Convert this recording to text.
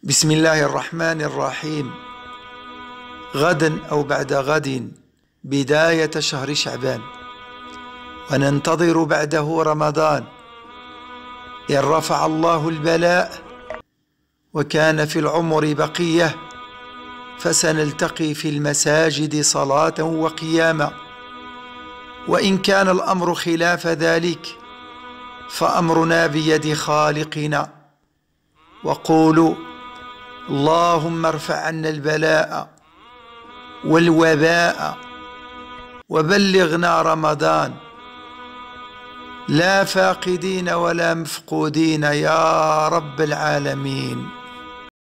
بسم الله الرحمن الرحيم. غدا أو بعد غد بداية شهر شعبان، وننتظر بعده رمضان إن رفع الله البلاء وكان في العمر بقية، فسنلتقي في المساجد صلاة وقياما. وإن كان الأمر خلاف ذلك فأمرنا بيد خالقنا. وقولوا اللهم ارفع عنا البلاء والوباء وبلغنا رمضان لا فاقدين ولا مفقودين يا رب العالمين.